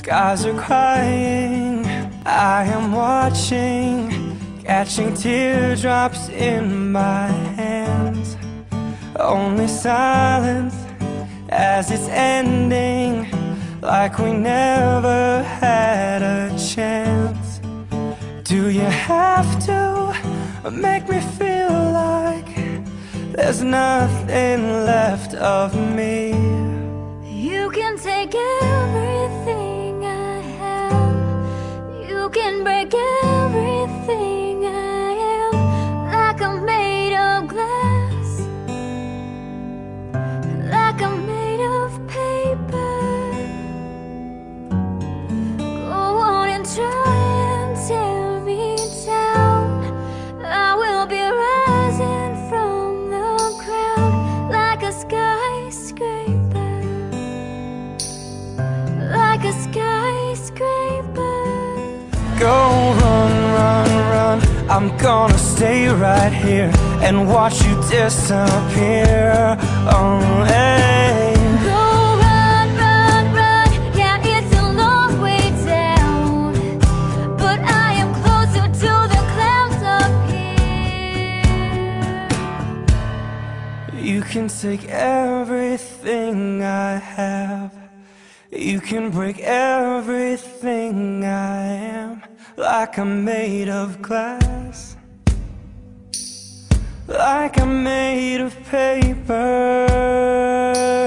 skies are crying, I am watching, catching teardrops in my hands. Only silence as it's ending, like we never had a chance. Do you have to make me feel like there's nothing left of me? You can take everything I have, you can break everything I am, like I'm made of glass, like I'm made of paper. Go on and try and tear me down, I will be rising from the ground like a skyscraper, like a skyscraper. Go run, run, run, I'm gonna stay right here and watch you disappear. Oh, hey. Go run, run, run, yeah, it's a long way down, but I am closer to the clouds up here. You can take everything I have, you can break everything I am, like I'm made of glass, like I'm made of paper.